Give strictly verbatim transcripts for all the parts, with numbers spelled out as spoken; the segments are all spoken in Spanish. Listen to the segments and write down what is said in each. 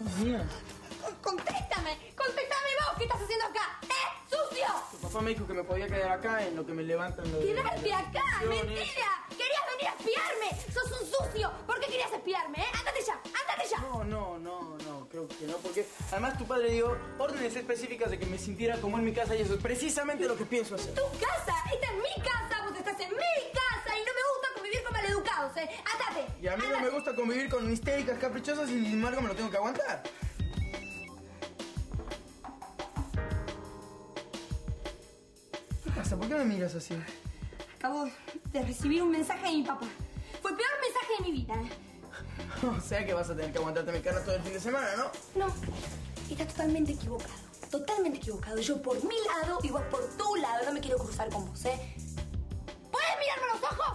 Mía. ¡Contéstame! ¡Contéstame vos! ¿Qué estás haciendo acá? ¡Eh! ¡Sucio! Tu papá me dijo que me podía quedar acá en lo que me levantan los... ¡Quedarte acá! ¡Mentira! ¡Querías venir a espiarme! ¡Sos un sucio! ¿Por qué querías espiarme, eh? ¡Ándate ya! ¡Ándate ya! No, no, no, no, creo que no, porque además tu padre dio órdenes específicas de que me sintiera como en mi casa y eso es precisamente lo que pienso hacer. ¡Tu casa! ¡Esta es mi casa! ¡Vos estás en mi casa! Y no me gusta convivir con maleducados, eh. ¡Ándate! Y a mí ¡Ándate! no me gusta convivir con histéricas caprichosas y sin embargo me lo tengo que aguantar. ¿Qué pasa? ¿Por qué me miras así? Acabo de recibir un mensaje de mi papá. Fue el peor mensaje de mi vida, eh. O sea que vas a tener que aguantarte mi cara todo el fin de semana, ¿no? No, estás totalmente equivocado. Totalmente equivocado. Yo por mi lado y vos por tu lado. No me quiero cruzar con vos, ¿eh? ¿Puedes mirarme a los ojos?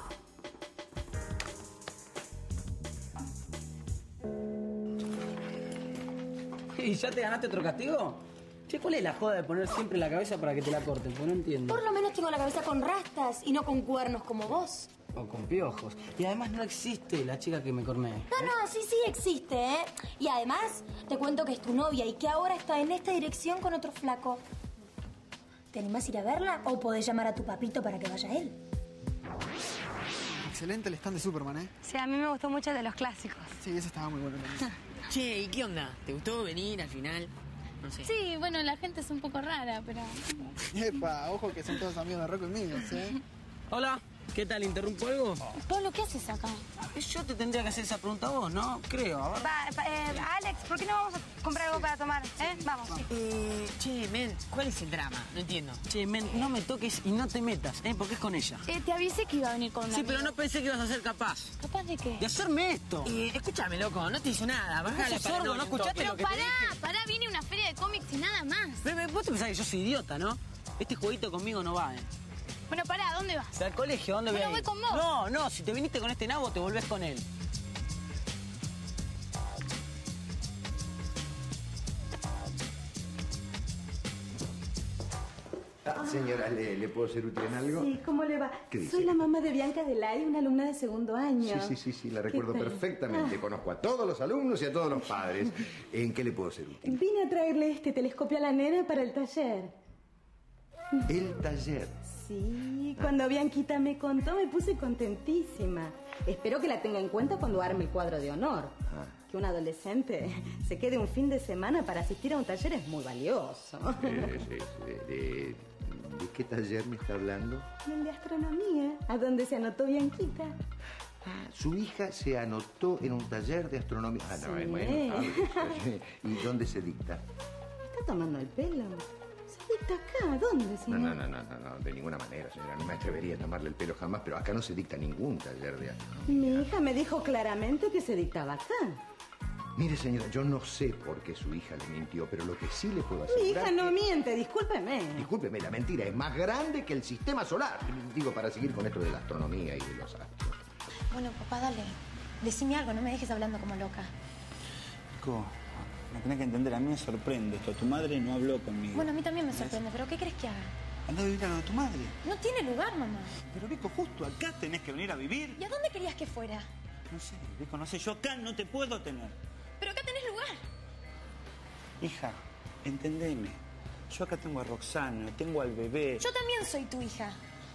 ¿Y ya te ganaste otro castigo? Che, ¿cuál es la joda de poner siempre la cabeza para que te la corten? Pues no entiendo. Por lo menos tengo la cabeza con rastas y no con cuernos como vos. O con piojos. Y además no existe la chica que me cornee. No, no, sí, sí existe, ¿eh? Y además te cuento que es tu novia y que ahora está en esta dirección con otro flaco. ¿Te animás a ir a verla o podés llamar a tu papito para que vaya él? Excelente el stand de Superman, ¿eh? Sí, a mí me gustó mucho el de los clásicos. Sí, ese estaba muy bueno también. Che, ¿y qué onda? ¿Te gustó venir al final? No sé. Sí, bueno, la gente es un poco rara, pero... Epa, ojo que son todos amigos de Rocco y míos, ¿eh? Hola, ¿qué tal? ¿Interrumpo algo? Pablo, ¿qué haces acá? Yo te tendría que hacer esa pregunta a vos, ¿no? Creo, a ver. Va, va, eh, Alex, ¿por qué no vamos a comprar algo para tomar? ¿Eh? Vamos. Sí. Eh, che, men, ¿cuál es el drama? No entiendo. Che, men, no me toques y no te metas, ¿eh? Porque es con ella. Eh, te avisé que iba a venir con una Sí, pero amiga. no pensé que ibas a ser capaz. ¿Capaz de qué? De hacerme esto. Eh, escúchame, loco, no te hizo nada. Bajá la sos sordo, ¿no escuchaste Pero lo que te pará, dije? pará, viene una feria de cómics y nada más. Ve, vos te pensás que yo soy idiota, ¿no? Este jueguito conmigo no va, ¿eh? Bueno, pará, ¿a dónde vas? Al colegio, ¿dónde Pero voy a ir? voy con vos. No, no, si te viniste con este nabo, te volvés con él. Ah, señora, ¿le, ¿le puedo ser útil en algo? Sí, ¿cómo le va? ¿Qué dice? Soy la mamá de Bianca Delay, una alumna de segundo año. Sí, sí, sí, sí, la recuerdo ¿Qué tal? perfectamente. Ah. Conozco a todos los alumnos y a todos los padres. ¿En qué le puedo ser útil? Vine a traerle este telescopio a la nena para el taller. El taller. Sí, cuando Bianquita me contó me puse contentísima. Espero que la tenga en cuenta cuando arme el cuadro de honor. Ah. Que un adolescente se quede un fin de semana para asistir a un taller es muy valioso. Eh, sí, sí, de, de- ¿de qué taller me está hablando? El de astronomía, a donde se anotó Bianquita. Ah, su hija se anotó en un taller de astronomía. Ah, no, Sí. es bueno. Ah, ¿y dónde se dicta? ¿Está tomando el pelo? Se dicta acá, ¿dónde, señor? No, no, no, no, no, de ninguna manera, señora. No me atrevería a tomarle el pelo jamás, pero acá no se dicta ningún taller de astronomía. Mi hija me dijo claramente que se dictaba acá. Mire, señora, yo no sé por qué su hija le mintió, pero lo que sí le puedo Mi asegurar... hija no que- miente, discúlpeme. Discúlpeme, la mentira es más grande que el sistema solar. Digo, para seguir con esto de la astronomía y de los astros. Bueno, papá, dale. Decime algo, no me dejes hablando como loca. Nico, me tenés que entender, a mí me sorprende esto. Tu madre no habló conmigo. Bueno, a mí también me sorprende, pero ¿qué crees que haga? Anda a vivir a lo de tu madre. No tiene lugar, mamá. Pero Vico, justo acá tenés que venir a vivir. ¿Y a dónde querías que fuera? No sé, Vico, no sé, yo acá no te puedo tener. Pero acá tenés lugar. Hija, entendeme. Yo acá tengo a Roxana, tengo al bebé. Yo también soy tu hija.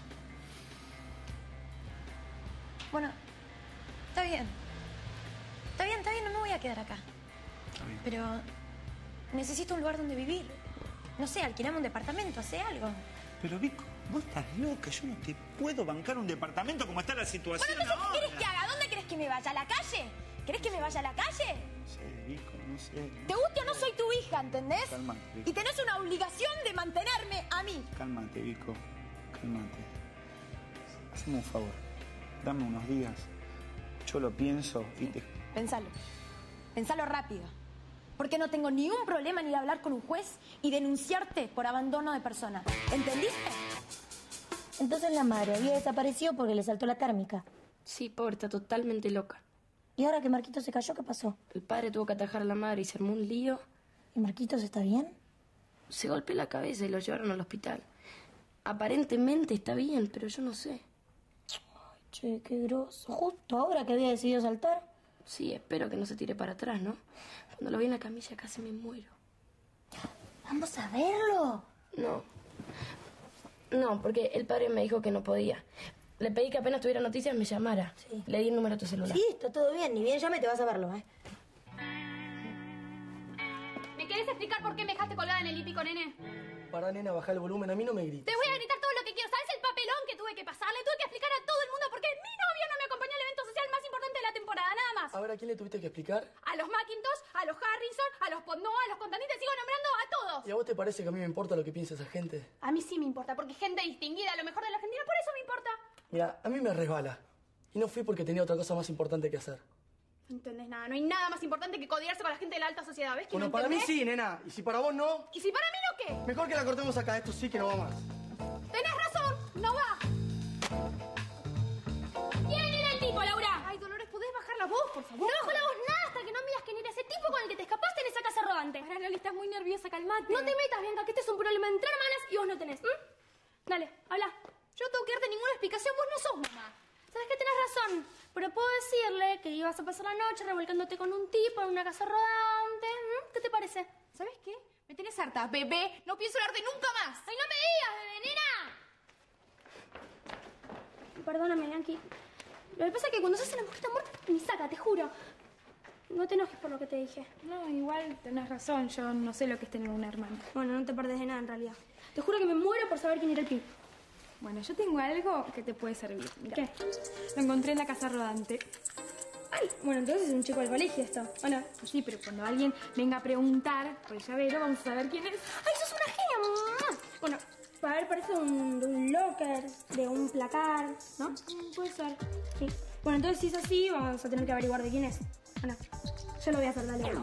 Bueno, está bien. Está bien, está bien, no me voy a quedar acá. Está bien. Pero necesito un lugar donde vivir. No sé, alquilame un departamento, hace algo. Pero Vico, vos estás loca, yo no te puedo bancar un departamento como está la situación Bueno, entonces, ahora. ¿qué querés que haga? ¿Dónde querés que me vaya? ¿A la calle? ¿Querés que me vaya a la calle? No sé, Vico, no sé. Te guste o no soy tu hija, ¿entendés? Calma, Vico. Y tenés una obligación de mantenerme a mí. Cálmate, Vico, cálmate. Haceme un favor, dame unos días. Yo lo pienso y te... Pensalo. Pensalo rápido. Porque no tengo ni un problema en ir a hablar con un juez y denunciarte por abandono de persona. ¿Entendiste? Entonces la madre había desaparecido porque le saltó la térmica. Sí, pobre, está totalmente loca. ¿Y ahora que Marquito se cayó, qué pasó? El padre tuvo que atajar a la madre y se armó un lío. ¿Y Marquitos está bien? Se golpeó la cabeza y lo llevaron al hospital. Aparentemente está bien, pero yo no sé. Ay, che, qué groso. Justo ahora que había decidido saltar. Sí, espero que no se tire para atrás, ¿no? Cuando lo vi en la camilla casi me muero. ¿Vamos a verlo? No. No, porque el padre me dijo que no podía. Le pedí que apenas tuviera noticias me llamara. Sí. Le di el número a tu celular. Sí, está todo bien. Ni bien llame, te vas a verlo, ¿eh? ¿Me querés explicar por qué me dejaste colgada en el hípico, nene? Pará, nena, baja el volumen. A mí no me grites. Te voy a gritar todo lo que quiero. ¿Sabes el papelón que tuve que pasar? Le tuve que explicar a todo el mundo por qué mi novio no me acompañó al evento social más importante de la temporada, nada más. A ver, ¿a quién le tuviste que explicar? A los Macintosh, a los Harrison, a los Pondó, a los Constantin, te sigo nombrando a todos. ¿Y a vos te parece que a mí me importa lo que piensa esa gente? A mí sí me importa, porque gente distinguida, lo mejor de la Argentina, por eso me importa. Mira, a mí me resbala. Y no fui porque tenía otra cosa más importante que hacer. No entendés nada, no hay nada más importante que codearse con la gente de la alta sociedad, ¿ves que Bueno, no para mí entendés? sí, nena. Y si para vos no, ¿Y si para mí no qué? mejor que la cortemos acá. Esto sí que no va más. Tenés razón, no va. ¿Quién era el tipo, Laura? Ay, Dolores, ¿podés bajar la voz, por favor? No bajo la voz nada hasta que no me digas quién era ese tipo con el que te escapaste en esa casa rodante. Ahora, Loli, estás muy nerviosa, calmate. No te metas, Bianca, que este es un problema entre hermanas y vos no tenés. ¿Mm? Dale, habla. Yo no tengo que darte ninguna explicación, vos no sos mamá. Sabes que tenés razón, pero puedo decirle que ibas a pasar la noche revolcándote con un tipo en una casa rodante. ¿Mm? ¿Qué te parece? ¿Sabes qué? Me tenés harta, bebé. No pienso hablarte nunca más. ¡Ay, no me digas, bebé, nena! Perdóname, Bianchi. Lo que pasa es que cuando se hace la mujer tan muerta, ni saca, te juro. No te enojes por lo que te dije. No, igual tenés razón. Yo no sé lo que es tener una hermana. Bueno, no te perdés de nada, en realidad. Te juro que me muero por saber quién era el pibe. Bueno, yo tengo algo que te puede servir. Mirá. ¿Qué? Lo encontré en la casa rodante. Ay, bueno, entonces es un chico del colegio esto, ¿o no? Sí, pero cuando alguien venga a preguntar por el llavero, vamos a saber quién es. ¡Ay, sos una genia, mamá! Bueno, para ver, parece un, de un locker, de un placar, ¿no? Mm, puede ser. Sí. Bueno, entonces si es así, vamos a tener que averiguar de quién es. Bueno, yo lo voy a hacer, dale.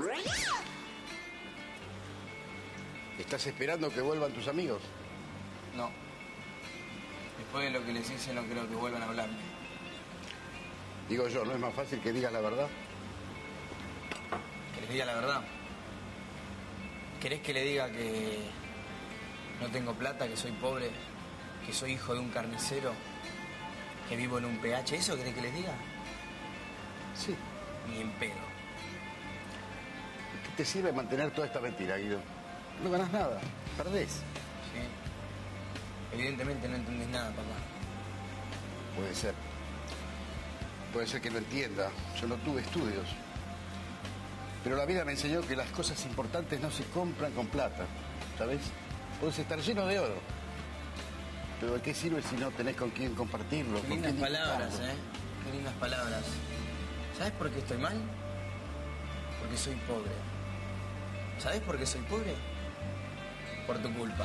¿Estás esperando que vuelvan tus amigos? No. Después de lo que les hice, no creo que vuelvan a hablarme. Digo yo, ¿no es más fácil que digas la verdad? ¿Que les diga la verdad? ¿Querés que le diga que no tengo plata, que soy pobre, que soy hijo de un carnicero, que vivo en un P H? ¿Eso querés que les diga? Sí. Ni en pedo. ¿Qué te sirve mantener toda esta mentira, Guido? No ganás nada, perdés. Sí. Evidentemente no entendés nada, papá. Puede ser. Puede ser que no entienda. Yo no tuve estudios. Pero la vida me enseñó que las cosas importantes no se compran con plata. ¿Sabes? Puedes estar lleno de oro. Pero ¿de qué sirve si no tenés con quién compartirlo? Qué con lindas quién palabras, disfrutarlo? ¿eh? Qué lindas palabras. ¿Sabes por qué estoy mal? Porque soy pobre. ¿Sabes por qué soy pobre? Por tu culpa.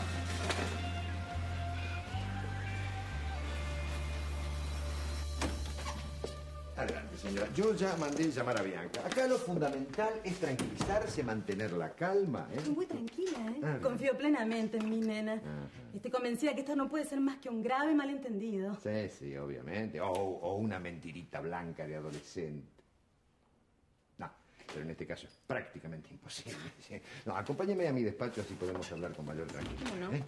Adelante, señora. Yo ya mandé llamar a Bianca. Acá lo fundamental es tranquilizarse, mantener la calma, ¿eh? Muy tranquila, ¿eh? Ah, Confío plenamente en mi nena. Estoy convencida que esto no puede ser más que un grave malentendido. Sí, sí, obviamente. O, o una mentirita blanca de adolescente. No, pero en este caso es prácticamente imposible. ¿Sí? No, acompáñeme a mi despacho así podemos hablar con mayor tranquilidad. ¿Cómo no? ¿eh?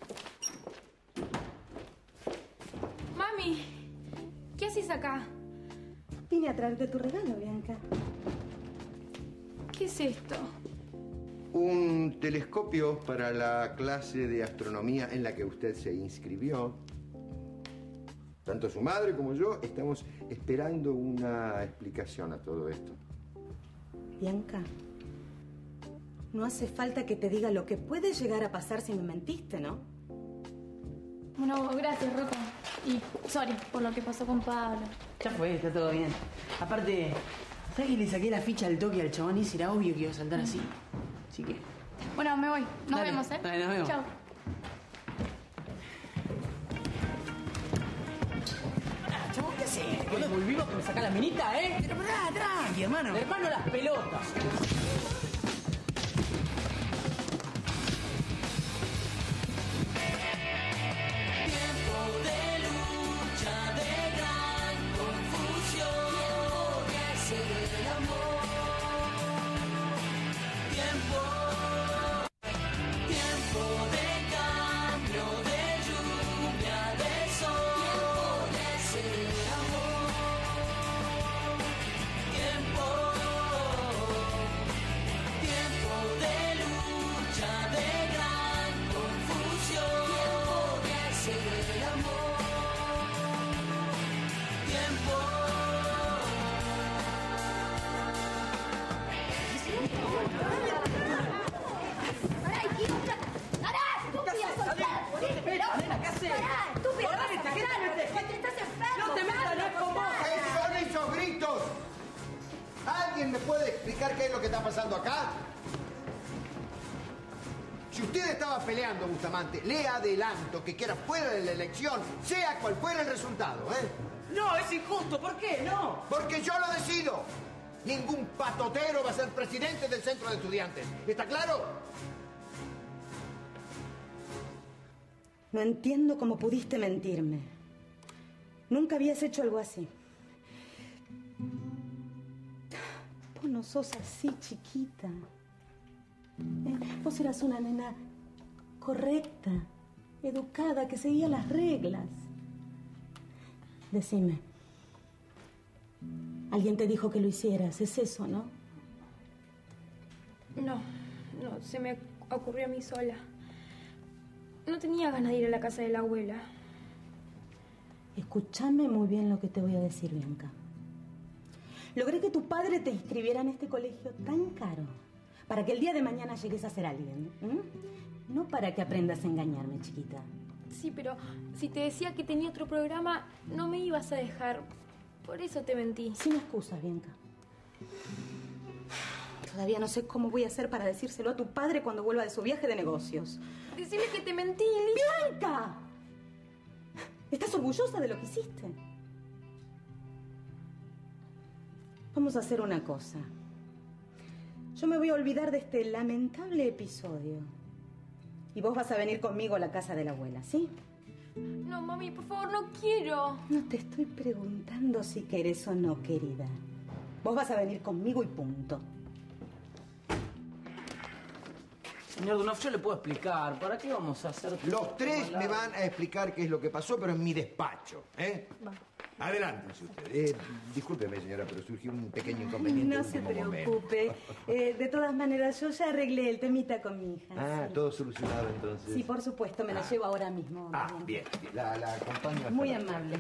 Mami, ¿qué haces acá? Vine a traerte tu regalo, Bianca. ¿Qué es esto? Un telescopio para la clase de astronomía en la que usted se inscribió. Tanto su madre como yo estamos esperando una explicación a todo esto. Bianca, no hace falta que te diga lo que puede llegar a pasar si me mentiste, ¿no? Bueno, gracias, Rocco. Y sorry por lo que pasó con Pablo. Ya fue, está todo bien. Aparte, ¿sabes que le saqué la ficha al toque al chabón? Y era obvio que iba a saltar así. Así que... Bueno, me voy. Nos Dale, vemos, ¿eh? dale, nos vemos. Chao. Chabón, ¿qué haces? Bueno, volvimos que me saca la minita, ¿eh? Pero pará, tranqui, hermano. Hermano, las pelotas. Espera, nena, ¿qué haces? Pará, estúpido, vas a Correte, ¿qué matar, te metes? Patri, estás enfermo. No te metas, no es con vos. ¿Qué son esos gritos? ¿Alguien me puede explicar qué es lo que está pasando acá? Si usted estaba peleando, Bustamante, le adelanto que queda fuera de la elección, sea cual fuera el resultado, ¿eh? No, es injusto. ¿Por qué? No. Porque yo lo decido. Ningún patotero va a ser presidente del centro de estudiantes. ¿Está claro? No entiendo cómo pudiste mentirme. Nunca habías hecho algo así. Vos no sos así, chiquita. Eh, Vos eras una nena correcta, educada, que seguía las reglas. Decime. Alguien te dijo que lo hicieras, es eso, ¿no? No, no, se me ocurrió a mí sola. No tenía ganas de ir a la casa de la abuela. Escúchame muy bien lo que te voy a decir, Bianca. Logré que tu padre te inscribiera en este colegio tan caro para que el día de mañana llegues a ser alguien, ¿m? No para que aprendas a engañarme, chiquita. Sí, pero si te decía que tenía otro programa, no me ibas a dejar. Por eso te mentí. Sin excusas, Bianca. Todavía no sé cómo voy a hacer para decírselo a tu padre cuando vuelva de su viaje de negocios. Decirle que te mentí, ¡Bianca! ¿Estás orgullosa de lo que hiciste? Vamos a hacer una cosa. Yo me voy a olvidar de este lamentable episodio. Y vos vas a venir conmigo a la casa de la abuela, ¿sí? No, mami, por favor, no quiero. No te estoy preguntando si querés o no, querida. Vos vas a venir conmigo y punto. Señor Dunoff, yo le puedo explicar. ¿Para qué vamos a hacer...? Los tres me van a explicar qué es lo que pasó, pero en mi despacho, ¿eh? Adelántense ustedes. Eh, discúlpeme, señora, pero surgió un pequeño inconveniente. No de se último preocupe. momento. Eh, de todas maneras, yo ya arreglé el temita con mi hija. Ah, sí. todo solucionado entonces. Sí, por supuesto, me la Ah. llevo ahora mismo. Ah, Bien. bien. La, la acompaño hasta Muy la- amable.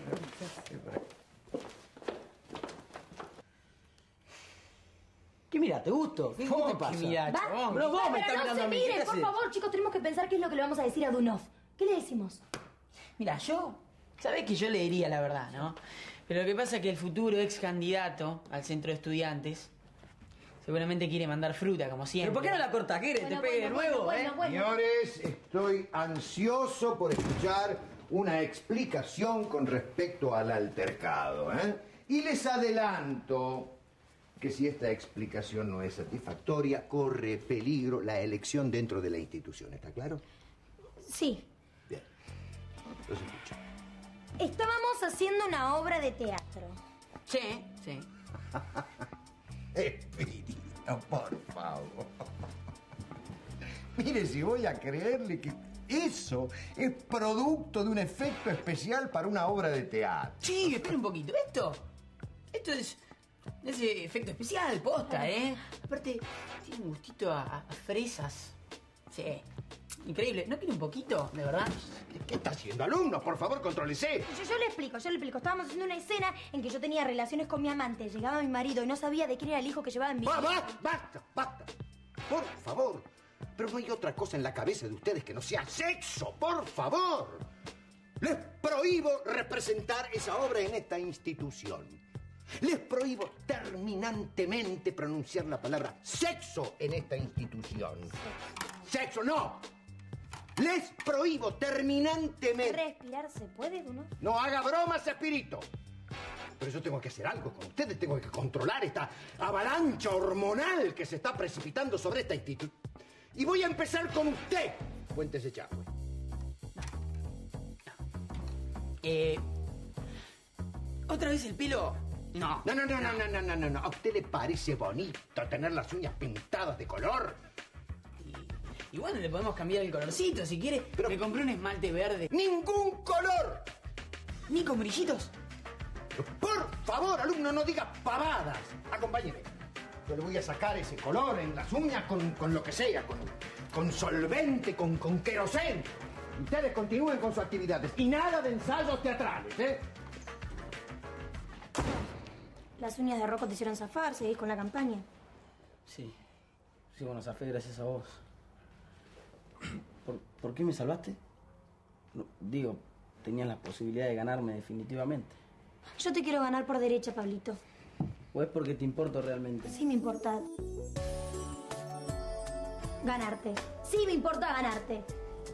¿Qué mira? ¿Te gusto? ¿Qué, ¿qué te pasa? ¿Va? Pero vos me Pero estás no mirando se a mí. ¿Qué miren, te por haces? favor, chicos, tenemos que pensar qué es lo que le vamos a decir a Dunoff. ¿Qué le decimos? Mira, yo, sabés que yo le diría la verdad, ¿no? Pero lo que pasa es que el futuro ex candidato al centro de estudiantes seguramente quiere mandar fruta, como siempre. ¿Pero por qué no la corta? ¿Qué querés? Bueno, ¿Te pegue bueno, de nuevo, bueno, eh? bueno, bueno. Señores, estoy ansioso por escuchar una explicación con respecto al altercado, ¿eh? Y les adelanto que si esta explicación no es satisfactoria, corre peligro la elección dentro de la institución. ¿Está claro? Sí. Bien. Los escucho. Estábamos haciendo una obra de teatro. Sí, sí. Espirito, por favor. Mire, si voy a creerle que eso es producto de un efecto especial para una obra de teatro. Sí, espera un poquito. Esto, esto es ese efecto especial, posta, ¿eh? Aparte, tiene un gustito a, a fresas. Sí, increíble. ¿No quiere un poquito, de verdad? ¿Qué está haciendo, alumnos? Por favor, contrólese. Yo, yo le explico, yo le explico. Estábamos haciendo una escena en que yo tenía relaciones con mi amante. Llegaba mi marido y no sabía de quién era el hijo que llevaba en mi ¡Va, basta, basta, basta! Por favor. Pero no hay otra cosa en la cabeza de ustedes que no sea sexo, por favor. Les prohíbo representar esa obra en esta institución. Les prohíbo terminantemente pronunciar la palabra sexo en esta institución. ¡Sexo, no! Les prohíbo terminantemente... ¿Respirar se puede, Dunoff? No haga bromas, espíritu. Pero yo tengo que hacer algo con ustedes. Tengo que controlar esta avalancha hormonal que se está precipitando sobre esta institución. Y voy a empezar con usted, Fuentes Echagüe. Eh... ¿Otra vez el pelo? No. No, no, no, no, no, no, no, no, no. ¿A usted le parece bonito tener las uñas pintadas de color? Y bueno, le podemos cambiar el colorcito, si quiere. Pero me compré un esmalte verde. ¡Ningún color! ¿Ni con brillitos? Por favor, alumno, no diga pavadas. Acompáñeme. Yo le voy a sacar ese color en las uñas con, con lo que sea, con, con solvente, con, con querosén. Ustedes continúen con sus actividades y nada de ensayos teatrales, ¿eh? Las uñas de Rocco te hicieron zafar, seguís con la campaña. Sí. Sí, bueno, zafé gracias a vos. ¿Por, ¿por qué me salvaste? No, digo, tenías la posibilidad de ganarme definitivamente. Yo te quiero ganar por derecha, Pablito. ¿O es porque te importo realmente? Sí me importa. Ganarte. Sí me importa ganarte.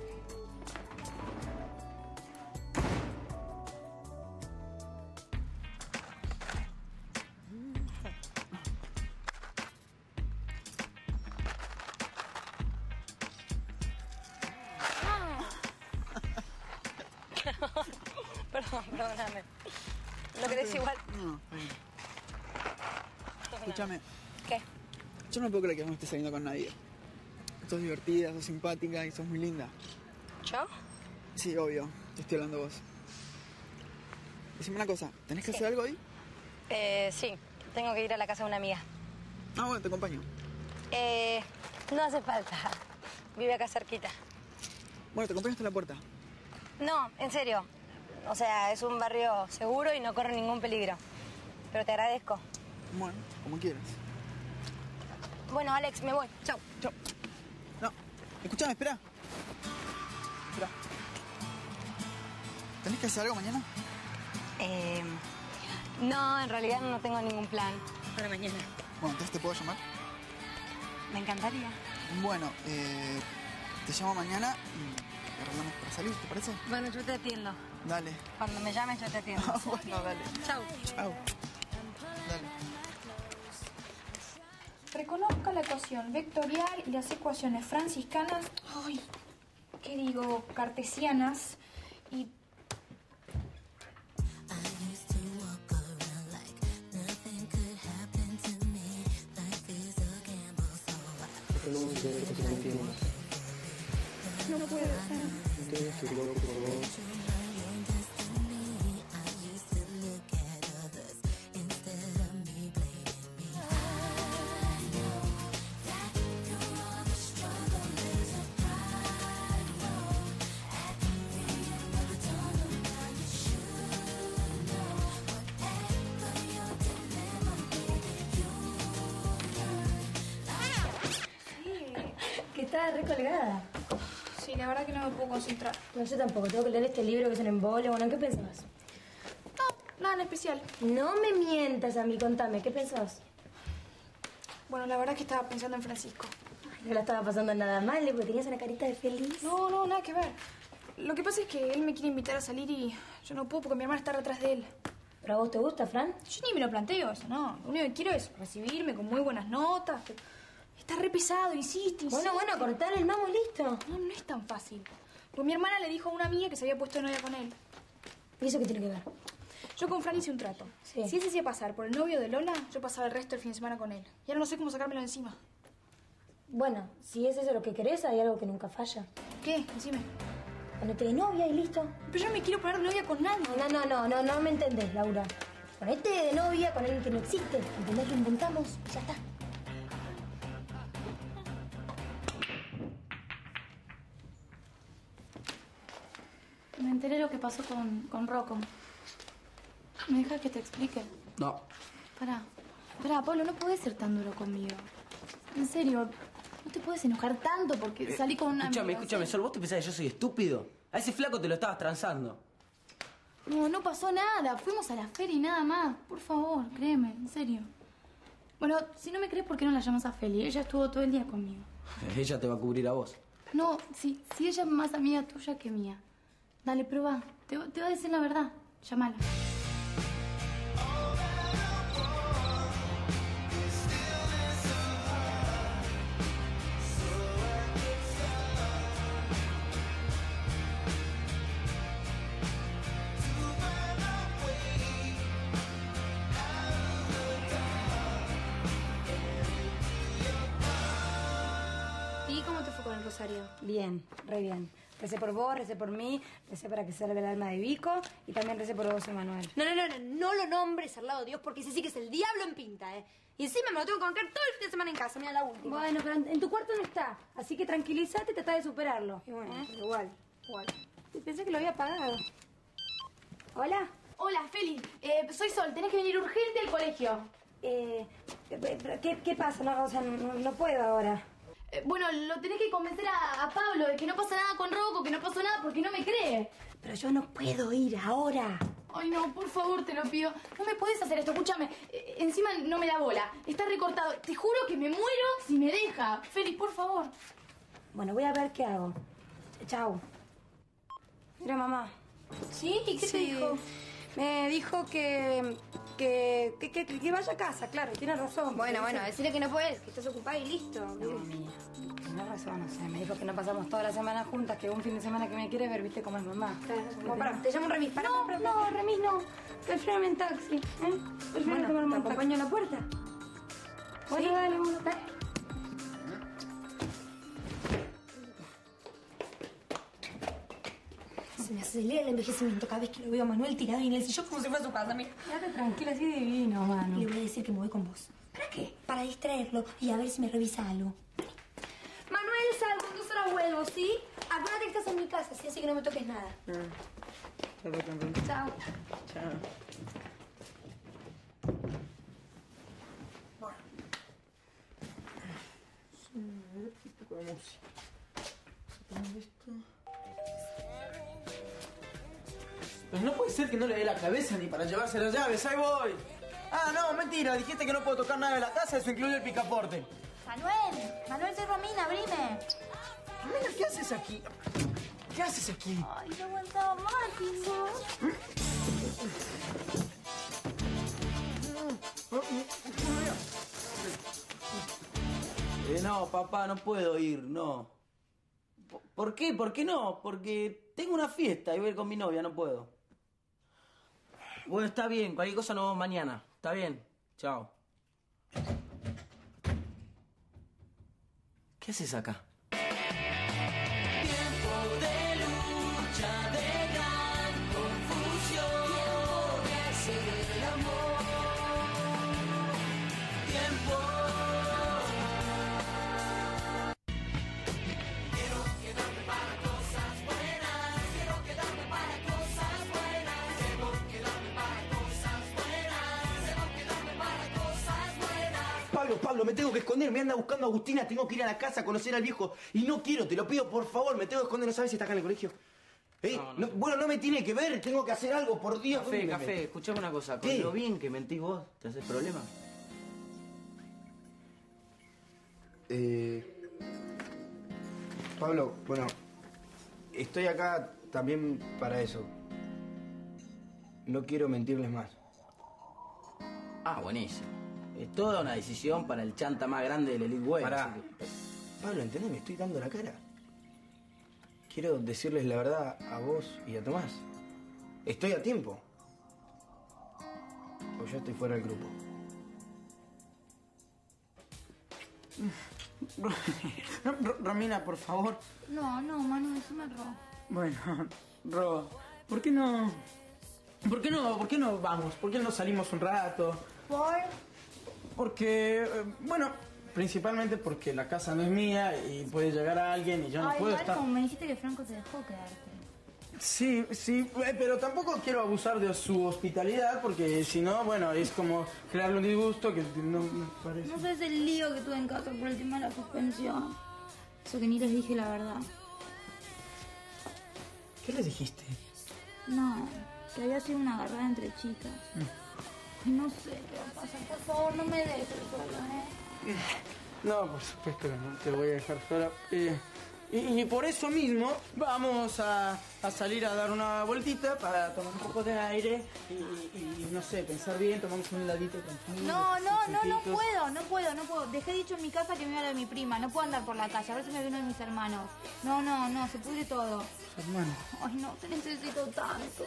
Perdón, perdóname. ¿Lo querés igual? No, está bien. Escúchame. ¿Qué? Yo no puedo creer que no estés saliendo con nadie. Sos divertida, sos simpática y sos muy linda. ¿Yo? Sí, obvio. Te estoy hablando a vos. Decime una cosa, ¿tenés que Sí. hacer algo ahí? Eh, sí. Tengo que ir a la casa de una amiga. Ah, bueno, te acompaño. Eh, no hace falta. Vive acá cerquita. Bueno, te acompaño hasta la puerta. No, en serio. O sea, es un barrio seguro y no corre ningún peligro. Pero te agradezco. Bueno, como quieras. Bueno, Alex, me voy. Chau. Chau. No, escúchame, espera. Espera. ¿Tenés que hacer algo mañana? Eh, no, en realidad no tengo ningún plan para mañana. Bueno, entonces te puedo llamar. Me encantaría. Bueno, eh, te llamo mañana y arreglamos para salir, ¿te parece? Bueno, yo te atiendo. Dale. Cuando me llames, yo te atiendo. Bueno, dale. Chau. Chau. Dale. Reconozca la ecuación vectorial y las ecuaciones franciscanas, ay, ¿qué digo? Cartesianas y... No puede ser. Que está recolgada. Sí, la verdad que no me puedo concentrar. No, yo tampoco. Tengo que leer este libro que es un embole. Bueno, ¿en qué pensabas? No, nada en especial. No me mientas a mí. Contame, ¿qué pensabas? Bueno, la verdad que estaba pensando en Francisco. Ay, no la estaba pasando nada mal, porque tenías una carita de feliz. No, no, nada que ver. Lo que pasa es que él me quiere invitar a salir y yo no puedo porque mi hermana está detrás de él. ¿Pero a vos te gusta, Fran? Yo ni me lo planteo eso, no. Lo único que quiero es recibirme con muy buenas notas. Pero está re pesado, insiste, insiste. Bueno, bueno, cortar el mamo y listo. No, no es tan fácil. Pues mi hermana le dijo a una amiga que se había puesto de novia con él. ¿Y eso qué tiene que ver? Yo con Fran hice un trato. Sí. Si él se hacía pasar por el novio de Lola, yo pasaba el resto del fin de semana con él. Y ahora no sé cómo sacármelo de encima. Bueno, si es eso lo que querés, hay algo que nunca falla. ¿Qué? Decime. Ponete de novia y listo. Pero yo no me quiero poner de novia con nadie. No, no, no, no, no me entendés, Laura. Ponete de novia con alguien que no existe. ¿Entendés? Lo inventamos y ya está. Me enteré lo que pasó con, con Rocco. ¿Me dejas que te explique? No. Pará. Pará, Pablo, no podés ser tan duro conmigo. En serio, no te puedes enojar tanto porque salí con una Escúchame, amiga, escúchame, ¿sí? Sol, ¿vos te pensás que yo soy estúpido? A ese flaco te lo estabas transando. No, no pasó nada. Fuimos a la feria y nada más. Por favor, créeme, en serio. Bueno, si no me crees, ¿por qué no la llamas a Feli? Ella estuvo todo el día conmigo. Ella te va a cubrir a vos. No, si, si ella es más amiga tuya que mía. Dale, prueba. Te, te va a decir la verdad. Llámala. ¿Y cómo te fue con el rosario? Bien, re bien. Recé por vos, recé por mí, recé para que salve el alma de Vico y también recé por vos, Emanuel. No, no, no, no, no lo nombres al lado de Dios porque ese sí que es el diablo en pinta, ¿eh? Y encima me lo tengo que bancar todo el fin de semana en casa, mira la última. Bueno, pero en, en tu cuarto no está, así que tranquilízate y trata de superarlo. Y bueno, ¿Eh? igual, igual. Pensé que lo había apagado. ¿Hola? Hola, Feli. Eh, soy Sol. Tenés que venir urgente al colegio. Eh, ¿qué, qué pasa? No, o sea, no, no puedo ahora. Eh, bueno, lo tenés que convencer a, a Pablo de que no pasa nada con Rocco, que no pasó nada porque no me cree. Pero yo no puedo ir ahora. Ay, no, por favor, te lo pido. No me puedes hacer esto, escúchame. Eh, encima no me da bola. Está recortado. Te juro que me muero si me deja. Feli, por favor. Bueno, voy a ver qué hago. Chao. Mira, mamá. ¿Sí? ¿Y qué Sí. te dijo? Me dijo que que, que, que, que vaya a casa, claro, tiene razón. Bueno, bueno, decirle que no puedes, que estás ocupada y listo. No, mía, tiene razón, o sea, me dijo que no pasamos toda la semana juntas, que un fin de semana que me quiere ver, viste cómo es mamá. Claro, Como para, te llamo un remis. para, no, no, remis no. Prefiero irme en taxi, ¿eh? Prefiero Bueno, tomarme ¿te un acompaño taxi. a la puerta? Bueno, ¿Sí? dale, bueno, dale. Se me acelera el envejecimiento cada vez que lo veo a Manuel tirado en el sillón como si fuera su casa. Mira, Quédate tranquila, así divino, mano. le voy a decir que me voy con vos. ¿Para qué? Para distraerlo y a ver si me revisa algo. Manuel, salgo, en dos horas vuelvo, ¿sí? Acuérdate que estás en mi casa, ¿sí? Así que no me toques nada. Chao. Chao. Un poco de música. Esto. Pero no puede ser que no le dé la cabeza ni para llevarse las llaves. ¡Ahí voy! Ah, no, mentira. Dijiste que no puedo tocar nada de la casa. Eso incluye el picaporte. Manuel, Manuel, soy Romina, abrime. Romina, ¿qué haces aquí? ¿Qué haces aquí? Ay, no aguantaba más, hijo. Eh, no, papá, no puedo ir, no. ¿Por- ¿Por qué? ¿Por qué no? Porque tengo una fiesta y voy a ir con mi novia, no puedo. Bueno, está bien. Cualquier cosa nos vemos mañana. Está bien. Chao. ¿Qué haces acá? Tiempo de lucha, de gran confusión. Tiempo de hacer el amor. Tiempo. Quiero quedarme para cosas buenas. Quiero quedarme para cosas buenas. Debo quedarme para cosas buenas. Debo quedarme para cosas buenas. Pablo, Pablo, me tengo que esconder. Me anda buscando Agustina. Tengo que ir a la casa a conocer al viejo. Y no quiero, te lo pido, por favor. Me tengo que esconder. ¿No sabes si está acá en el colegio? ¿Eh? No, no No- sé. bueno, no me tiene que ver. Tengo que hacer algo, por Dios. Café, ¿dónde me café. meto? Escuchame una cosa. Con ¿Qué? lo bien que mentís vos, ¿te haces problema? Eh, Pablo, bueno, estoy acá también para eso. No quiero mentirles más. Ah, buenísimo. Es toda una decisión para el chanta más grande del Elite Way. Pará. así que- Pablo, ¿entendés? Me estoy dando la cara. Quiero decirles la verdad a vos y a Tomás. Estoy a tiempo. O yo estoy fuera del grupo. R- Romina, por favor. No, no, Manu, decime Ro. Bueno, Ro, ¿por qué no? ¿Por qué no? ¿Por qué no vamos? ¿Por qué no salimos un rato? ¿Por? Porque, eh, bueno, principalmente porque la casa no es mía y puede llegar a alguien y yo no Ay, puedo igual estar. como me dijiste que Franco te dejó quedarte. Sí, sí, eh, pero tampoco quiero abusar de su hospitalidad porque si no, bueno, es como crearle un disgusto que no me parece. No sabes el lío que tuve en casa por el tema de la suspensión. Eso que ni les dije la verdad. ¿Qué les dijiste? No, que había sido una agarrada entre chicas. No sé qué va a pasar. Por favor, no me dejes sola, ¿eh? No, por supuesto que no te voy a dejar sola. Eh, y, y por eso mismo vamos a, a salir a dar una vueltita para tomar un poco de aire y, y, no sé, pensar bien, tomamos un heladito tranquilo. No, no, no, no juntitos. puedo, no puedo, no puedo. Dejé dicho en mi casa que me iba a la de mi prima. No puedo andar por la calle. A ver si me viene uno de mis hermanos. No, no, no, se pudre todo. Hermano. Ay, no, te necesito tanto.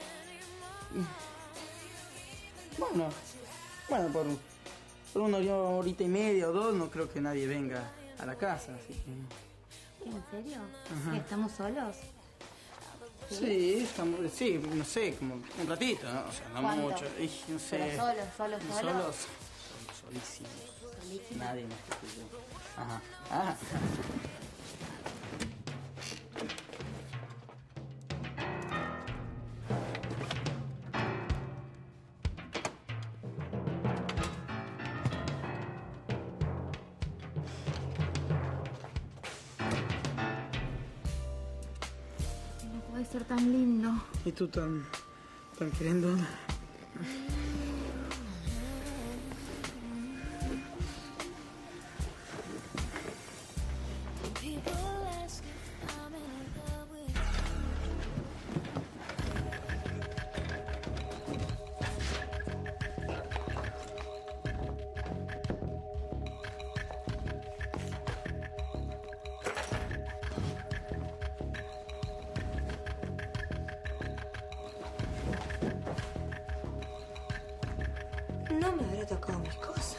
Bueno, bueno, por, por una horita y media o dos no creo que nadie venga a la casa, así que... ¿En serio? Ajá. ¿Estamos solos? Sí, estamos, sí, no sé, como un ratito, ¿no? O sea, no ¿Cuánto? mucho, y, no sé. Pero solos, solos, solos. Solos, solísimos. Solísimos. Nadie más que tú y yo. Ajá. Ah. ser tan lindo. Y tú tan... tan querendona. No me habrá tocado mis cosas.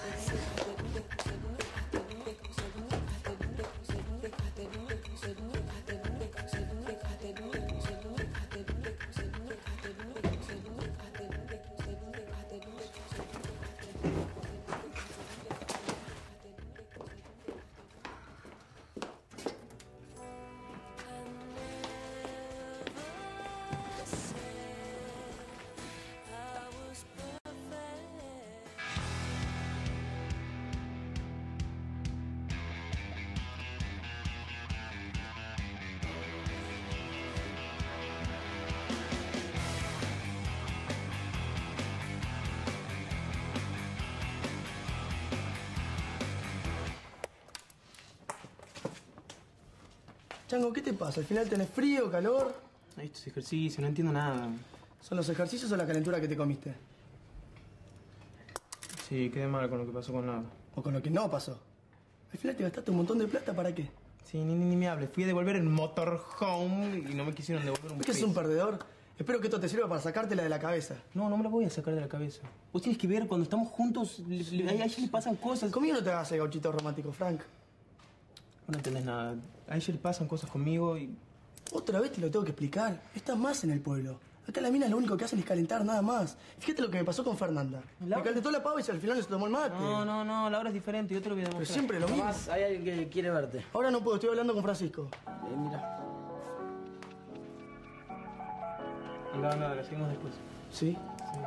Chango, ¿qué te pasa? ¿Al final tenés frío, calor? Estos ejercicios, no entiendo nada. ¿Son los ejercicios o la calentura que te comiste? Sí, quedé mal con lo que pasó con Nava. ¿O con lo que no pasó? Al final te gastaste un montón de plata, ¿para qué? Sí, ni, ni, ni me hables. Fui a devolver el motorhome y no me quisieron devolver un ¿Es que es un perdedor? Espero que esto te sirva para sacártela de la cabeza. No, no me la voy a sacar de la cabeza. Vos tienes que ver, cuando estamos juntos, le, le, a ella le pasan cosas. Conmigo no te hagas el gauchito romántico, Frank. No entendés nada. A ella le pasan cosas conmigo y... Otra vez te lo tengo que explicar. Estás más en el pueblo. Acá las minas lo único que hacen es calentar, nada más. Fíjate lo que me pasó con Fernanda. Me calentó la pava y al final se tomó el mate. No, no, no, la hora es diferente, yo te lo voy a demostrar. Pero siempre lo mismo. Tomás, hay alguien que quiere verte. Ahora no puedo, estoy hablando con Francisco. Eh, mira. Anda, anda, la seguimos después. ¿Sí? Sí.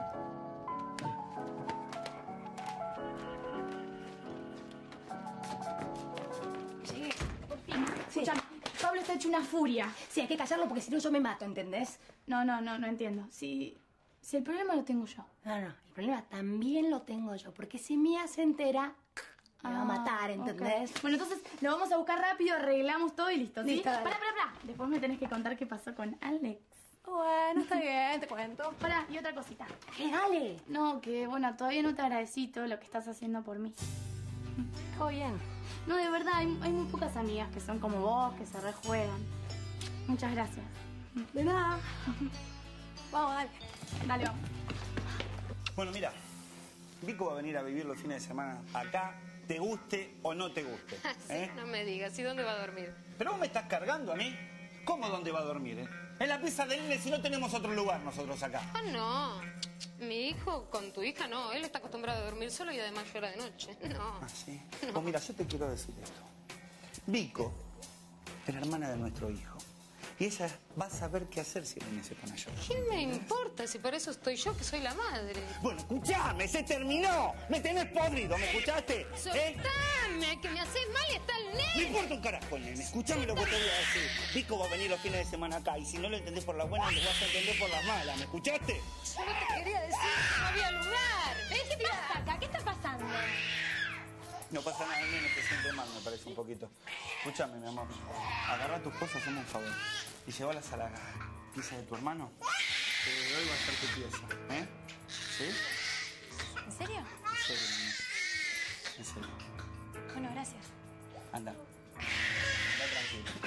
Llegué, por fin. Escuchame, Pablo está hecho una furia. Sí, hay que callarlo porque si no yo me mato, ¿entendés? No, no, no, no entiendo. Si, si el problema lo tengo yo. No, no, el problema también lo tengo yo, porque si Mía se entera, me va a matar, ¿entendés? Ok. Bueno, entonces lo vamos a buscar rápido, arreglamos todo y listo, ¿sí? Listo, dale. Pará, pará, pará. Después me tenés que contar qué pasó con Alex. Bueno, está bien, te cuento. Pará, y otra cosita. ¿Qué? Dale. No, que bueno, todavía no te agradecí todo lo que estás haciendo por mí. Todo bien. No, de verdad, hay, hay muy pocas amigas que son como vos, que se rejuegan. Muchas gracias. De nada. Vamos, dale. Dale, vamos. Bueno, mira, Vico va a venir a vivir los fines de semana acá, te guste o no te guste. ¿eh? No me digas, ¿y dónde va a dormir? Pero vos me estás cargando a mí. ¿Cómo dónde va a dormir, eh? En la pieza del nene si no tenemos otro lugar nosotros acá. Ah, no. Mi hijo con tu hija no. Él está acostumbrado a dormir solo y además llora de noche. No. Ah, sí. Pues mira, yo te quiero decir esto. Vico es la hermana de nuestro hijo. Y ella va a saber qué hacer si el nene se pone a llorar. ¿Qué me importa si para eso estoy yo, que soy la madre? Bueno, escuchame, se terminó. Me tenés podrido, ¿me escuchaste? ¿Eh? ¡Soltame! Que me haces mal y está el Me nene. importa un carajo el nene. Escuchame lo que te voy a decir. Vico va a venir los fines de semana acá y si no lo entendés por las buenas, lo vas a entender por las malas. ¿Me escuchaste? Yo no te quería decir que no había lugar. ¿Ves qué pasa acá? ¿Qué está pasando? No pasa nada, el nene te siente mal, me parece un poquito. Escúchame, mi amor. Agarra tus cosas, hazme un favor. Y llévalas a la pieza de tu hermano. Que desde hoy va a ser tu pieza. ¿Eh? ¿Sí? ¿En serio? En serio, mi amor. En serio. Bueno, gracias. Anda. Anda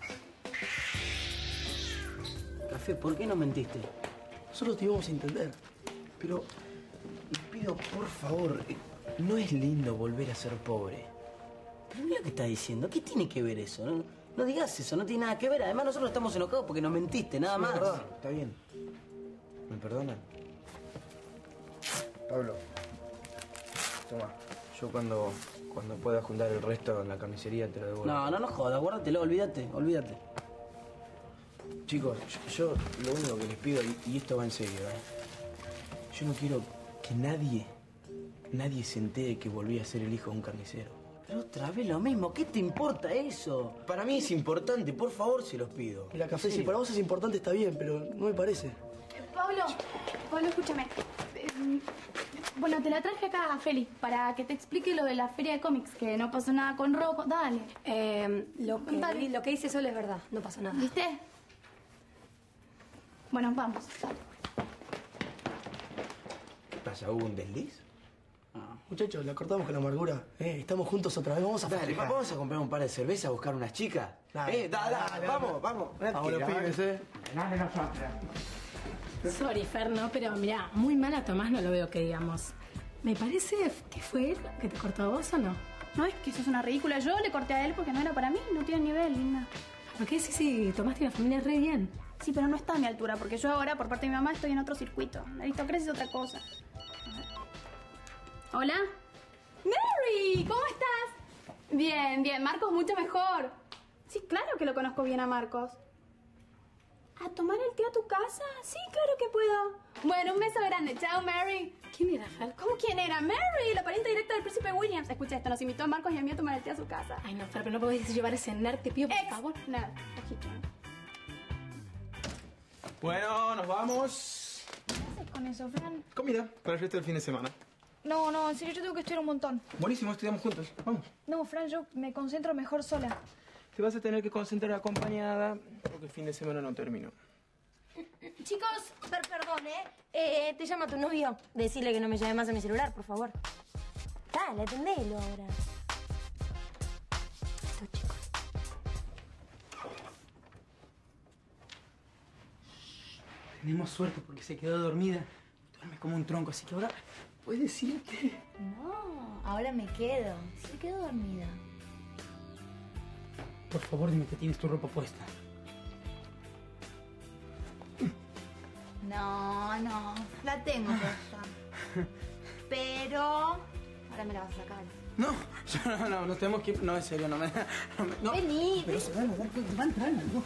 tranquilo. Café, ¿por qué no mentiste? Nosotros te íbamos a entender. Pero les pido, por favor, eh, no es lindo volver a ser pobre. Pero mira lo que estás diciendo. ¿Qué tiene que ver eso? No, no digas eso, no tiene nada que ver. Además, nosotros estamos enojados porque nos mentiste, nada Sí, más. es verdad, está bien. ¿Me perdonan? Pablo, toma. Yo cuando, cuando pueda juntar el resto en la carnicería te lo devuelvo. No, no nos jodas, guárdatelo, olvídate, olvídate. Chicos, yo, yo lo único que les pido, y, y esto va en serio, ¿eh? Yo no quiero que nadie, nadie se entere que volví a ser el hijo de un carnicero. Pero otra vez lo mismo, ¿qué te importa eso? Para mí es importante, por favor se los pido. Mira, Café, si para vos es importante está bien, pero no me parece. Eh, Pablo, Pablo, escúchame. Eh, bueno, te la traje acá a Feli para que te explique lo de la feria de cómics, que no pasó nada con Rocco. Dale. Eh, lo, que, Dale. lo que dice Sol es verdad, no pasó nada. ¿Viste? Bueno, vamos. ¿Qué pasa? ¿Hubo un desliz? Muchachos, la cortamos con la amargura. Eh, estamos juntos otra vez, vamos a Dale, festejar. vamos a comprar un par de cervezas, a buscar unas chicas. Dale, eh, da, da, dale, vamos, dale. vamos. Vamos los pibes, eh. Dale nosotros. Sorry, Fer, no, pero mira, muy mal a Tomás no lo veo que digamos. Me parece que fue él que te cortó a vos o no. No, es que eso es una ridícula. Yo le corté a él porque no era para mí, no tiene nivel, linda. ¿Por qué? Sí, sí, Tomás tiene una familia re bien. Sí, pero no está a mi altura, porque yo ahora, por parte de mi mamá, estoy en otro circuito. La aristocracia es otra cosa. ¿Hola? ¡Mary! ¿Cómo estás? Bien, bien. Marcos mucho mejor. Sí, claro que lo conozco bien a Marcos. ¿A tomar el té a tu casa? Sí, claro que puedo. Bueno, un beso grande. Chao, Mary. ¿Quién era, Fer? ¿Cómo quién era? Mary, la pariente directa del príncipe Williams. Escucha esto, nos invitó a Marcos y a mí a tomar el té a su casa. Ay, no, Fer, pero no podés llevar ese nerd, te pido por Ex favor. nerd. Ojito. Bueno, nos vamos. ¿Qué haces con eso, Fran? Comida para el resto del fin de semana. No, no, en serio, yo tengo que estudiar un montón. Buenísimo, estudiamos juntos. Vamos. No, Fran, yo me concentro mejor sola. Te vas a tener que concentrar acompañada porque el fin de semana no terminó. Chicos, per perdón, ¿eh? ¿eh? Te llama tu novio. Decirle que no me llame más a mi celular, por favor. Dale, atendelo ahora. Esto, chicos. Tenemos suerte porque se quedó dormida. Duerme como un tronco, así que ahora puedes decirte. No, ahora me quedo. Se quedó dormida. Por favor, dime que tienes tu ropa puesta. No, no, la tengo puesta. Pero ahora me la vas a sacar. No, yo no, no, nos tenemos que ir. No, en serio, no me. No, me- no. Vení, Pero se van a dar cuenta, va a entrar, ¿no?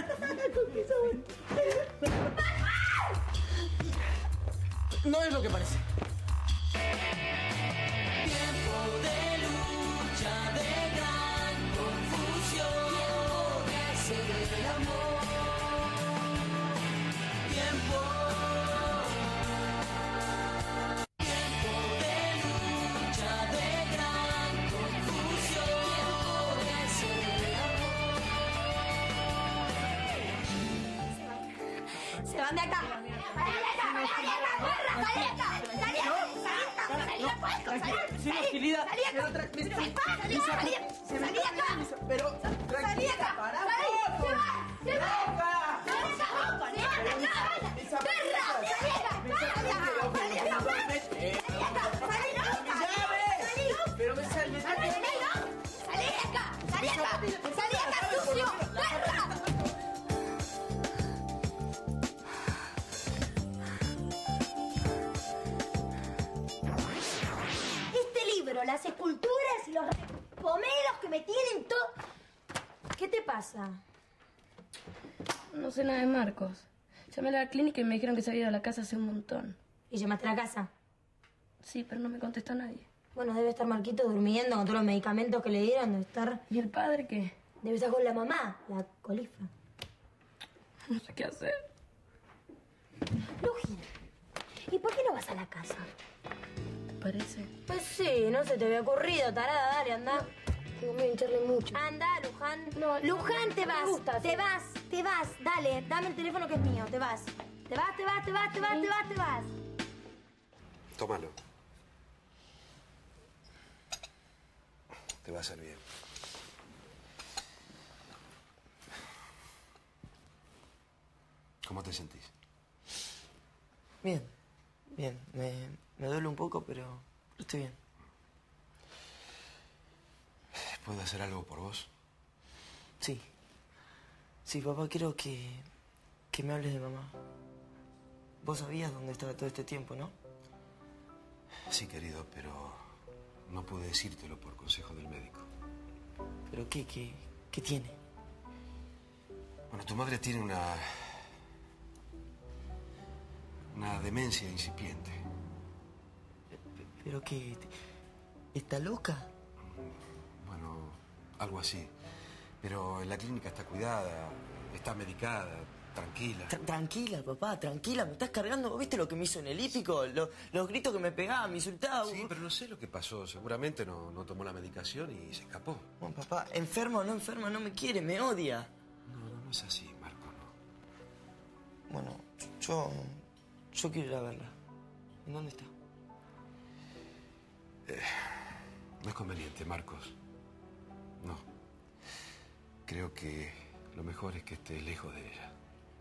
No es lo que parece. Tiempo de lucha, de gran confusión. Tiempo de hacer el amor. Tiempo. Tiempo de lucha, de gran confusión. Tiempo de hacer el amor. Se van de acá. Sin hostilidad. Pero tra- me- Lisa, se me- Lisa, pero tranquila, pará, poco. Loca. Lisa, pero me sal, me sal. ¡Salí de acá! ¡Salí de acá! ¡Salí de acá, sucio! ¡Perra! Este libro, las esculturas y los pomelos que me tienen todo. ¿Qué te pasa? No sé nada de Marcos. Llamé a la clínica y me dijeron que se había ido a la casa hace un montón. ¿Y llamaste a la casa? Sí, pero no me contestó nadie. Bueno, debe estar Marquito durmiendo con todos los medicamentos que le dieron. Debe estar. ¿Y el padre qué? Debe estar con la mamá, la colifa. No sé qué hacer. Luji, ¿y por qué no vas a la casa? ¿Te parece? Pues sí, no se te había ocurrido, tarada, dale, anda. Tengo miedo de hincharle mucho. Anda, Luján. No, Luján, te no me vas. gusta te hacer- vas, te vas. Dale, dame el teléfono que es mío, te vas. Te vas, te vas, te vas, te vas, te vas, te vas. Tómalo. Te va a hacer bien. ¿Cómo te sentís? Bien, bien. Me, me duele un poco, pero estoy bien. ¿Puedo hacer algo por vos? Sí. Sí, papá, quiero que, que me hables de mamá. Vos sabías dónde estaba todo este tiempo, ¿no? Sí, querido, pero no pude decírtelo por consejo del médico. ¿Pero qué? ¿Qué, qué tiene? Bueno, tu madre tiene una... una demencia incipiente. ¿Pero qué? ¿Está loca? algo así. Pero la clínica está cuidada, está medicada, tranquila. Tra- tranquila, papá, tranquila, me estás cargando. ¿Viste lo que me hizo en el hípico? Lo- los gritos que me pegaba, me insultaba. Sí, pero no sé lo que pasó. Seguramente no, no tomó la medicación y se escapó. Bueno, papá, enfermo o no enfermo, no me quiere, me odia. No, no, no es así, Marco, no. Bueno, yo... yo quiero ir a verla. ¿En dónde está? Eh, no es conveniente, Marcos. No. Creo que lo mejor es que estés lejos de ella.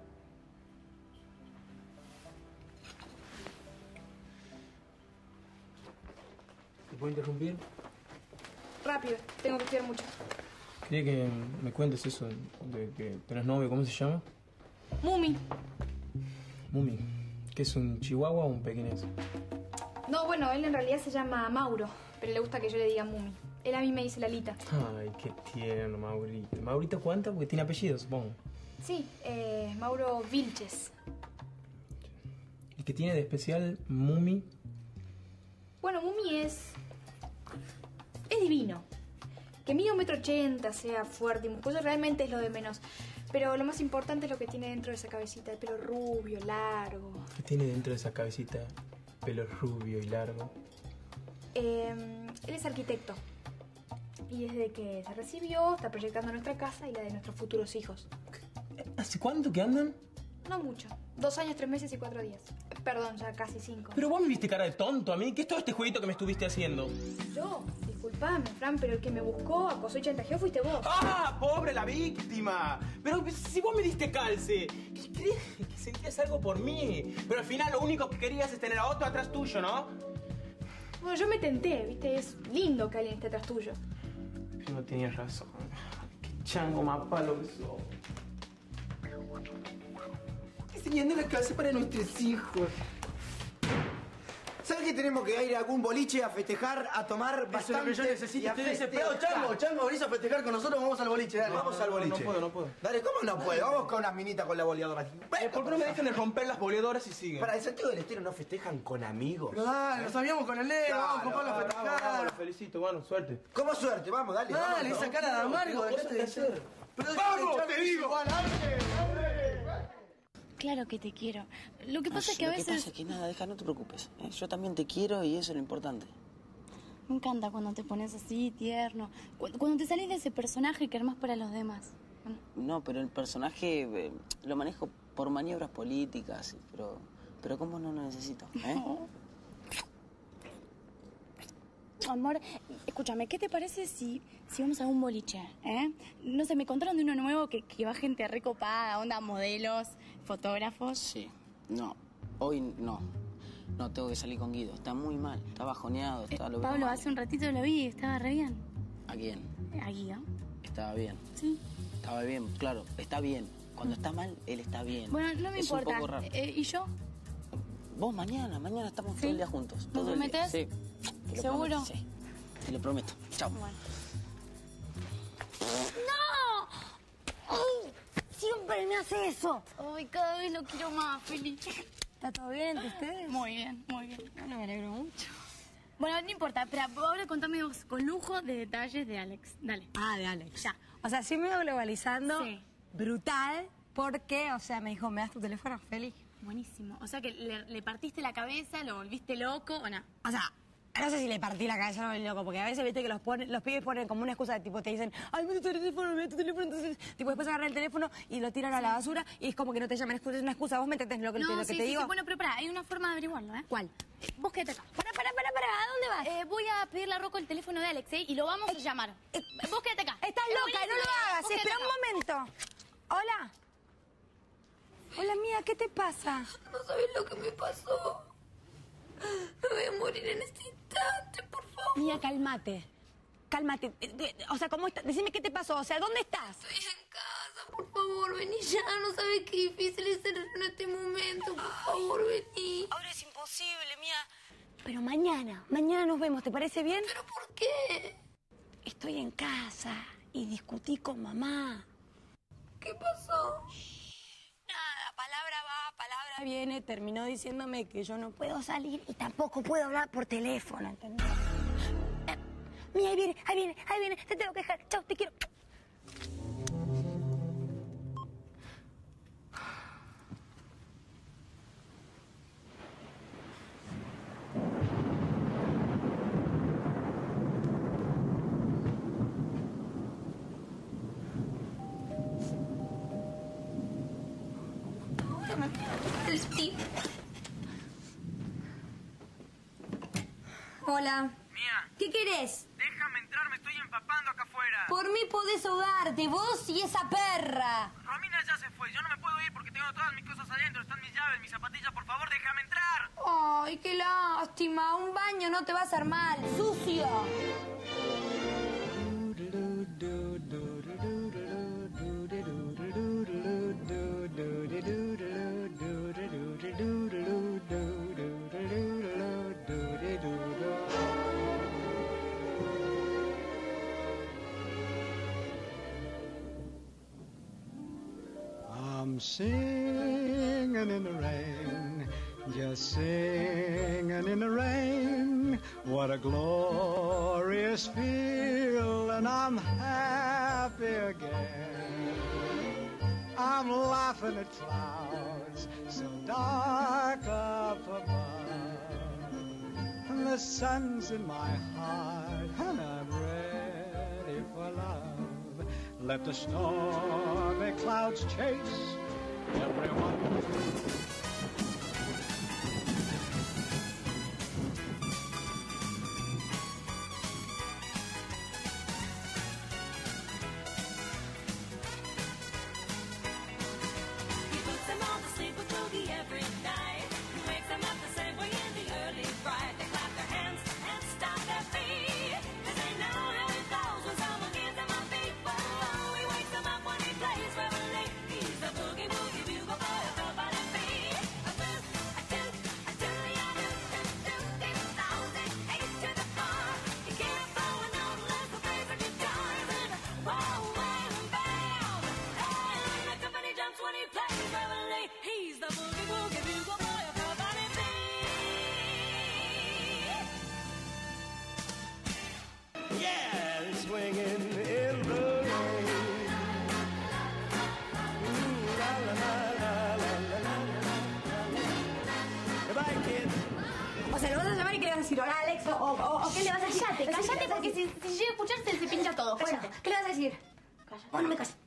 ¿Te puedo interrumpir? Rápido, tengo que estudiar mucho. Quería que me cuentes eso de que tenés novio. ¿Cómo se llama? Mumi. Mumi. ¿Qué es un chihuahua o un pequinés? No, bueno, él en realidad se llama Mauro, pero le gusta que yo le diga Mumi. Él a mí me dice Lalita. Ay, qué tierno, Maurito. ¿Maurito cuánto? Porque tiene apellido, supongo. Sí, eh, Mauro Vilches. ¿Y qué tiene de especial Mumi? Bueno, Mumi es... es divino. Que mida un metro ochenta, sea fuerte y musculoso, realmente es lo de menos. Pero lo más importante es lo que tiene dentro de esa cabecita. El pelo rubio, largo. ¿Qué tiene dentro de esa cabecita? Pelo rubio y largo. Eh, él es arquitecto. Y desde que se recibió, está proyectando nuestra casa y la de nuestros futuros hijos. ¿Hace cuánto que andan? No mucho. Dos años, tres meses y cuatro días. Perdón, ya casi cinco. Pero vos me viste cara de tonto a mí. ¿Qué es todo este jueguito que me estuviste haciendo? Yo, disculpame, Fran, pero el que me buscó, acosó y chantajeó fuiste vos. ¡Ah! ¡Pobre la víctima! Pero si vos me diste calce, ¿qué crees que sentías algo por mí? Pero al final lo único que querías es tener a otro atrás tuyo, ¿no? Bueno, yo me tenté, ¿viste? Es lindo que alguien esté atrás tuyo. Pero no tenías razón. Qué chango más palo que sos. Enseñando la clase para nuestros hijos. ¿Sabes que tenemos que ir a algún boliche a festejar, a tomar bastante? Eso es lo que yo necesito. y a Estoy desesperado. festejar? Chango, Chango, venís a festejar con nosotros, vamos al boliche, dale. Vamos al boliche. No puedo, no puedo. Dale, ¿cómo no puedo? Vamos con las minitas con la boleadora. Eh, ¿Por qué no me dejan de romper las boleadoras y siguen? Para el Santiago del Estero no festejan con amigos. Pero dale, nos habíamos con el negro, vamos, compadre, a Vamos, festejar. lo felicito, bueno, suerte. ¿Cómo suerte? Vamos, dale. Dale, vamos, esa no. cara de amargo, Tengo dejate de cosas que ser. Pero ¡Vamos, Chango, te digo! igual, dale. Claro que te quiero. Lo que No, pasa es que a lo que veces... pasa es que nada, deja, no te preocupes. ¿eh? Yo también te quiero y eso es lo importante. Me encanta cuando te pones así, tierno. Cu- Cuando te salís de ese personaje que armás para los demás. No, pero el personaje eh, lo manejo por maniobras políticas, pero, pero ¿cómo no lo necesito? ¿eh? Amor, escúchame, ¿qué te parece si, si vamos a un boliche? ¿Eh? No sé, me contaron de uno nuevo que, que va gente recopada, onda modelos, fotógrafos. Sí, no, hoy no. No, tengo que salir con Guido. Está muy mal, está bajoneado, está lo veo Pablo, mal. hace un ratito lo vi, estaba re bien. ¿A quién? A Guido. Estaba bien. Sí. Estaba bien, claro, está bien. Cuando está mal, él está bien. Bueno, no me es importa. un poco raro. Eh, ¿Y yo? Vos mañana, mañana estamos todo el día juntos. ¿Me Todo el día. prometes? Sí. Te lo ¿Seguro? prometo, sí. Te lo prometo. Chao. Bueno. ¡No! ¡Ay! Siempre me hace eso. Ay, cada vez lo quiero más, Feli. ¿Está todo bien entre ustedes? Muy bien, muy bien. Bueno, me alegro mucho. Bueno, no importa. Espera, ahora contame vos con lujo de detalles de Alex. Dale. Ah, de Alex. Ya. O sea, sí me iba globalizando. Sí. Brutal. Porque, o sea, me dijo, ¿me das tu teléfono, Feli? Buenísimo. O sea que le, le partiste la cabeza, lo volviste loco o no. O sea, no sé si le partí la cabeza, no me volví loco, porque a veces viste que los, ponen, los pibes ponen como una excusa de tipo, te dicen, ay, mete tu teléfono, mete tu teléfono, entonces, tipo, después agarran el teléfono y lo tiran a la basura y es como que no te llaman excusa, es una excusa, vos me entendés lo que, No, lo que sí, te sí, digo. sí. Bueno, pero pará, hay una forma de averiguarlo, ¿eh? ¿Cuál? Vos quédate acá. Pará, pará, pará, pará, ¿a dónde vas? Eh, voy a pedirle a Rocco el teléfono de Alex, ¿eh? Y lo vamos a llamar. Vos quédate acá. Estás Es loca, no lo buenísimo. hagas, Vos quédate espera acá. un momento. Hola. Hola, mía, ¿qué te pasa? No sabés lo que me pasó. Me voy a morir en este instante, por favor. Mía, cálmate. Cálmate. Eh, eh, O sea, ¿cómo estás? Decime qué te pasó. O sea, ¿dónde estás? Estoy en casa, por favor, vení ya. No sabes qué difícil es ser en este momento. Por favor, vení. Ahora es imposible, mía. Pero mañana, mañana nos vemos, ¿te parece bien? ¿Pero por qué? Estoy en casa y discutí con mamá. ¿Qué pasó? Nada, palabra va, palabra viene. Terminó diciéndome que yo no puedo salir y tampoco puedo hablar por teléfono, ¿entendés? Eh, Mía, ahí viene, ahí viene, ahí viene. Te tengo que dejar. Chao, te quiero. Hola. Mía. ¿Qué querés? Déjame entrar, me estoy empapando acá afuera. Por mí podés ahogarte, vos y esa perra. Romina ya se fue, yo no me puedo ir porque tengo todas mis cosas adentro, están mis llaves, mis zapatillas, por favor, déjame entrar. Ay, qué lástima. Un baño no te va a hacer mal. Sucio. I'm singing in the rain, just singing in the rain. What a glorious feel, and I'm happy again. I'm laughing at clouds so dark up above, and the sun's in my heart, and I'm ready for love. Let the stormy clouds chase everyone. He puts them all to sleep with boogie every night. He wakes them up the same way in the early fright. They clap their hands and stomp their feet, 'cause they know how it goes when someone gives them a beat. Whoa, he wakes them up when he plays reveille. He's the boogie woogie bugle boy of nobody beat. A boo, a doo, a doo, ya doo, doo, doo, dee, down, dee, eight to the bar. He can't throw a note unless the plays the guitars and whoa, wham, bam. And the company jumps when he plays reveille. He's the boogie woogie bugle boy of nobody beat. Yeah, swinging in the rain. Ooh, la la la la la la la. Goodbye, kids. O sea, ¿lo vas a llamar y qué le vas a decir? Hola, Alex, o, o, o qué le vas a decir. Cállate, ¿Qué cállate, le vas a porque si, decir? si llega a escucharte se pincha todo. Bueno, Cállate. ¿qué le vas a decir? Oh, no me calles.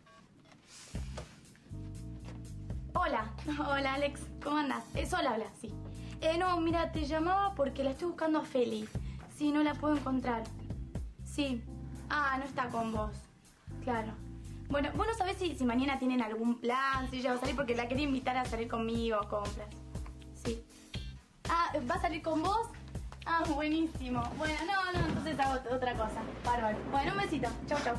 Hola, hola Alex, ¿cómo andas? Eh, Sol habla, sí. Eh, no, mira, te llamaba porque la estoy buscando a Feli. Sí, no la puedo encontrar. Sí. Ah, no está con vos. Claro. Bueno, vos no sabés si, si mañana tienen algún plan, si ella va a salir, porque la quería invitar a salir conmigo a compras. Sí. Ah, ¿va a salir con vos? Ah, buenísimo. Bueno, no, no, entonces hago otra cosa. Bárbaro. Bueno, un besito. Chau, chau.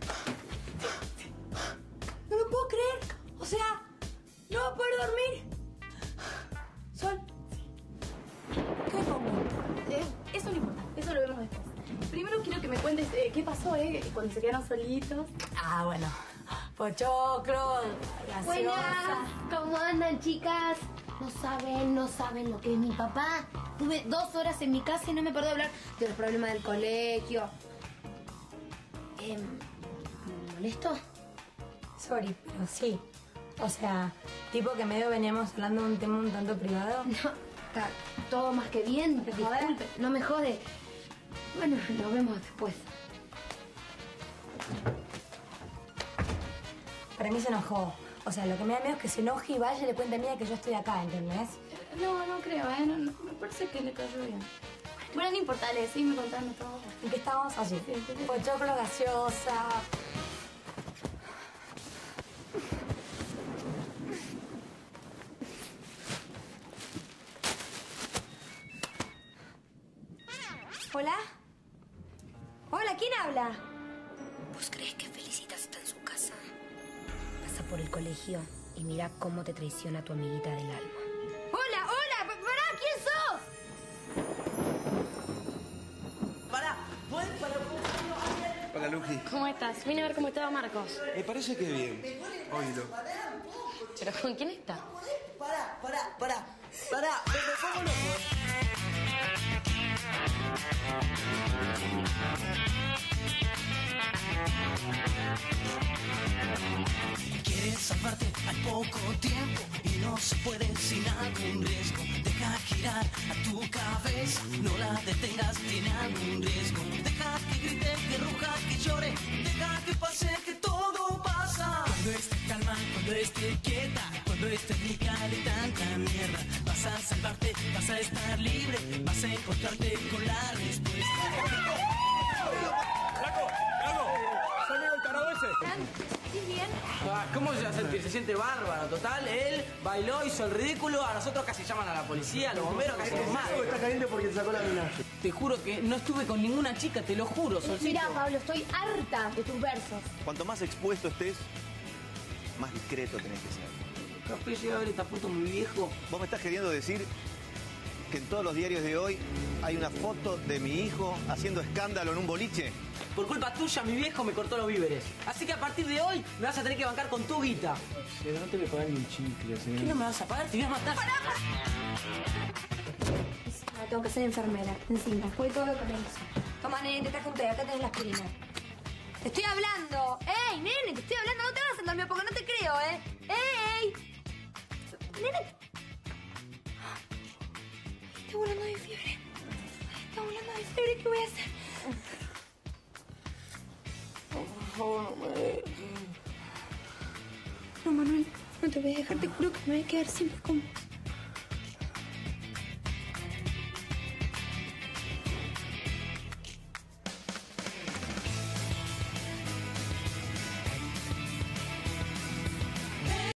No me puedo creer. O sea, no va a poder dormir. Sol. ¿Qué pongo? Eh, eso no importa, eso lo vemos después. Primero quiero que me cuentes eh, qué pasó, ¿eh? Cuando se quedaron solitos. Ah, bueno. Pochoclo, Buenas. gaseosa. ¿Cómo andan, chicas? No saben, no saben lo que es mi papá. Tuve dos horas en mi casa y no me paró de hablar de los problemas del colegio. Eh, ¿Me molesto? Sorry, pero sí. O sea, tipo que medio veníamos hablando de un tema un tanto privado. No, está todo más que bien. Disculpe, no me jode. Bueno, nos vemos después. Para mí se enojó. O sea, lo que me da miedo es que se enoje y vaya y le cuente a Mía que yo estoy acá, ¿entendés? No, no creo, ¿eh? No, no, me parece que le cayó bien. Bueno, no importa, le seguime contando todo. ¿En qué estábamos? Así. Sí, sí, sí. Pochoclo, gaseosa. ¿Hola? Hola, ¿quién habla? ¿Vos crees que Felicitas está en su casa? Pasa por el colegio y mira cómo te traiciona tu amiguita del alma. Hola, hola, pa- pará, ¿quién sos? Pará, ¿puedes parar? Hola, Luji. ¿Cómo estás? Vine a ver cómo estaba Marcos. Me parece que bien. Oílo. ¿Pero con quién está? Pará, pará, pará, pará, me, me pongo loco. poco tiempo y no se puede sin algún riesgo. Deja girar a tu cabeza, no la detengas, tiene algún riesgo. Deja que grite, que ruja, que llore, deja que pase, que todo pasa. Cuando esté calma, cuando esté quieta, cuando esté rica de tanta mierda, vas a salvarte, vas a estar libre, vas a encontrarte con la respuesta. ¡Flaco! ¡Flaco! ¡Salió el tarado ese! ¿Estás bien? Ah, ¿cómo se va a sentir? Se siente bárbaro. Total, él bailó, hizo el ridículo. A nosotros casi llaman a la policía, a los bomberos, casi nos matan. Está caliente porque te sacó la mina. Te juro que no estuve con ninguna chica, te lo juro, Solcito. Mira, Pablo, estoy harta de tus versos. Cuanto más expuesto estés, más discreto tenés que ser. Capaz llega a ver esta foto muy viejo. Vos me estás queriendo decir que en todos los diarios de hoy hay una foto de mi hijo haciendo escándalo en un boliche. Por culpa tuya, mi viejo me cortó los víveres. Así que a partir de hoy me vas a tener que bancar con tu guita. Pero no te voy a pagar ni un chicle, ¿Qué no me vas a pagar? Te voy a matar. No, tengo que ser enfermera. Encima, fue todo lo que me hizo. Toma, nene, te traje un té. Acá tenés la aspirina. Te estoy hablando. ¡Ey, nene! Te estoy hablando. No te hagas el dormido porque no te creo, ¿eh? ¡Ey! Nene. Está volando de fiebre. Está volando de fiebre. ¿Qué voy a hacer? Por favor, no me... No, Manuel. No te voy a dejar. Te juro que me voy a quedar siempre con vos.